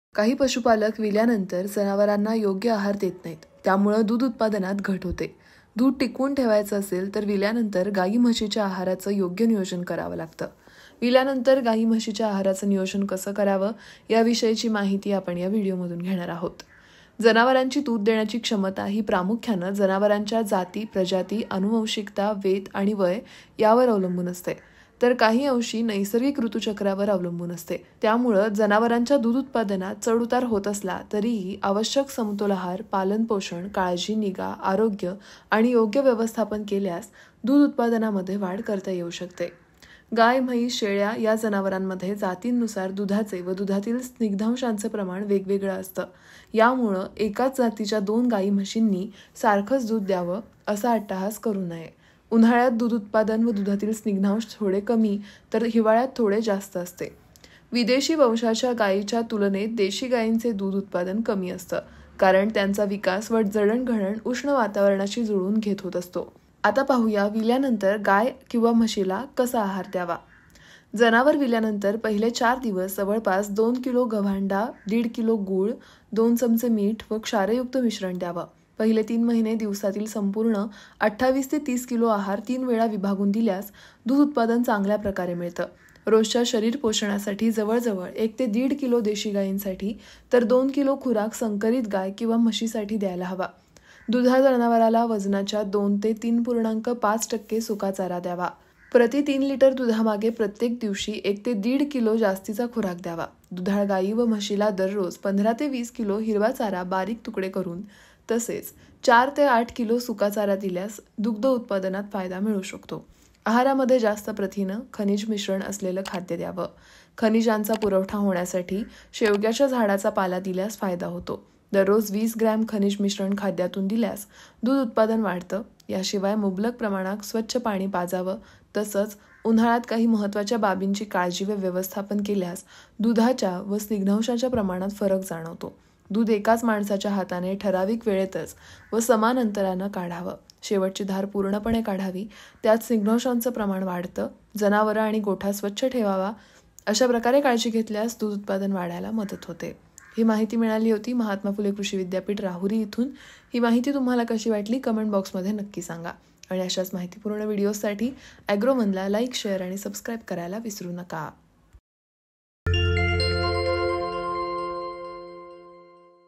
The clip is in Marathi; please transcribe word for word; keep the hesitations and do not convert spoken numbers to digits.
काही पशुपालक विल्यानंतर जनावरांना योग्य आहार देत नाहीत, त्यामुळे दूध उत्पादनात घट होते. दूध टिकवून ठेवायचं असेल तर विल्यानंतर गाई म्हशीच्या आहाराचं योग्य नियोजन करावं लागतं. विल्यानंतर गाई म्हशीच्या आहाराचं नियोजन कसं करावं याविषयीची माहिती आपण या व्हिडिओमधून घेणार आहोत. जनावरांची दूध देण्याची क्षमता ही प्रामुख्यानं जनावरांच्या जाती, प्रजाती, आनुवंशिकता, वेत आणि वय यावर अवलंबून असते, तर काही अंशी नैसर्गिक ऋतुचक्रावर अवलंबून असते. त्यामुळं जनावरांच्या दूध उत्पादनात चढउतार होत असला तरीही आवश्यक समतोल आहार, पालन पोषण, काळजी, निगा, आरोग्य आणि योग्य व्यवस्थापन केल्यास दूध उत्पादनामध्ये वाढ करता येऊ शकते. गाय, म्हैस, शेळ्या या जनावरांमध्ये जातींनुसार दुधाचे व दुधातील स्निग्धांशांचे प्रमाण वेगवेगळं असतं. यामुळं एकाच जातीच्या दोन गाई म्हशींनी सारखंच दूध द्यावं असा अट्टहास करू नये. उन्हाळ्यात दूध उत्पादन व दुधातील स्निग्धांश थोडे कमी तर हिवाळ्यात थोडे जास्त असते. विदेशी वंशाच्या गायीच्या तुलनेत देशी गायींचे दूध उत्पादन कमी असतं, कारण त्यांचा विकास व जडणघडण उष्ण वातावरणाशी जुळवून घेत होत असतो. आता पाहूया विल्यानंतर गाय किंवा म्हशीला कसा आहार द्यावा. जनावर विल्यानंतर पहिले चार दिवस जवळपास दोन किलो गव्हांडा, दीड किलो गूळ, दोन चमचे मीठ व क्षारयुक्त मिश्रण द्यावं. पहिले तीन महिने दिवसातील संपूर्ण अठ्ठावीस ते तीस किलो आहार तीन वेळा विभागून दिल्यास दूध उत्पादन चांगल्या प्रकारे मिळतं. रोजच्या शरीर पोषणासाठी जवळजवळ एक ते दीड किलो देशी गायींसाठी तर दोन किलो खुराक संकरित गाय किंवा म्हशीसाठी द्यायला हवा. दुधाळ जनावराला वजनाच्या दोन ते तीन पूर्णांक पाच टक्के सुका चारा द्यावा. प्रति तीन लिटर दुधामागे प्रत्येक दिवशी एक ते दीड किलो जास्तीचा खुराक द्यावा. दुधाळ गायी व म्हशीला दररोज पंधरा ते वीस किलो हिरवा चारा बारीक तुकडे करून तसेच चार ते आठ किलो सुका चारा दिल्यास दुग्ध उत्पादनात फायदा मिळू शकतो. आहारामध्ये जास्त प्रथिनं, खनिज मिश्रण असलेलं खाद्य द्यावं. खनिजांचा पुरवठा होण्यासाठी शेवग्याच्या झाडाचा पाला दिल्यास फायदा होतो. दररोज वीस ग्रॅम खनिज मिश्रण खाद्यातून दिल्यास दूध उत्पादन वाढतं. याशिवाय मुबलक प्रमाणात स्वच्छ पाणी पाजावं. तसंच उन्हाळ्यात काही महत्त्वाच्या बाबींची काळजी व व्यवस्थापन केल्यास दुधाच्या व स्निग्धांशाच्या प्रमाणात फरक जाणवतो. दूध एकाच माणसाच्या हाताने ठराविक वेळेतच व समान अंतरानं काढावं. शेवटची धार पूर्णपणे काढावी. त्यात स्निग्धांशांचं प्रमाण वाढतं. जनावरं आणि गोठा स्वच्छ ठेवावा. अशा प्रकारे काळजी घेतल्यास दूध उत्पादन वाढायला मदत होते. ही माहिती मिळाली होती महात्मा फुले कृषी विद्यापीठ राहुरी इथून. ही माहिती तुम्हाला कशी वाटली कमेंट बॉक्समध्ये नक्की सांगा. आणि अशाच माहितीपूर्ण व्हिडिओसाठी ॲग्रोमनला लाईक, शेअर आणि सबस्क्राईब करायला विसरू नका.